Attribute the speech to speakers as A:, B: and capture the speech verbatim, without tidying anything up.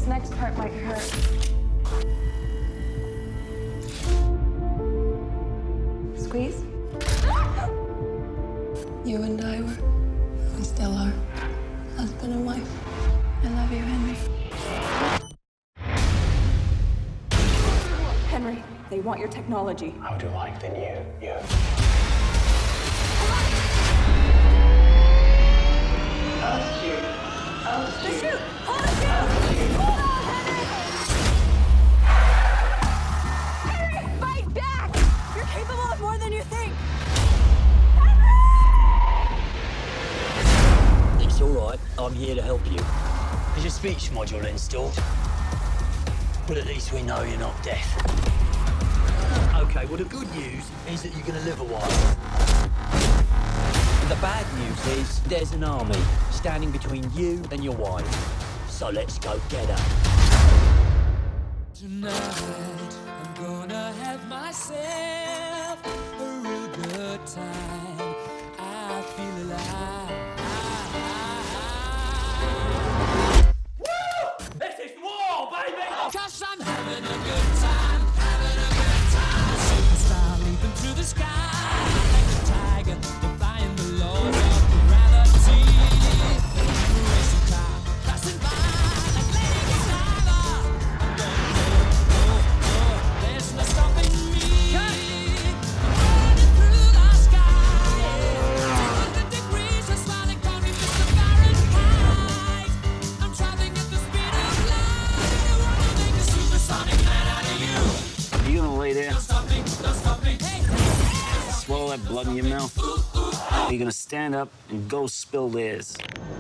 A: next part might hurt. Squeeze?
B: You and I were, we still are, husband and wife. I love you, Henry.
A: Henry, they want your technology.
C: How would you like the new you?
A: The chute! Hold the chute! Hold on, Henry! Henry, fight back! You're capable of more than you think!
D: It's all right. I'm here to help you. Is your speech module installed? Well, at least we know you're not deaf. Okay, well, the good news is that you're going to live a while. The bad news is there's an army standing between you and your wife. So let's go get her.
E: Tonight, I'm gonna have myself a real good time. I feel alive.
D: Woo! This is war, baby!
E: 'Cause I'm having a good time, having a good time. Shooting star leaping through the sky like a tiger, defying the laws of gravity. Racing car passing by like Lady Gaga. I'm going oh, oh, oh, there's no stopping me. I'm running through the sky, two hundred degrees, I'm smiling, call me Mister Fahrenheit. I'm traveling at the speed of light. I wanna make a supersonic man out of you.
C: Are you gonna lay there?
E: Don't stop me, don't stop me. Hey, hey,
C: Swallow that blood in your mouth? Or are you gonna stand up and go spill theirs?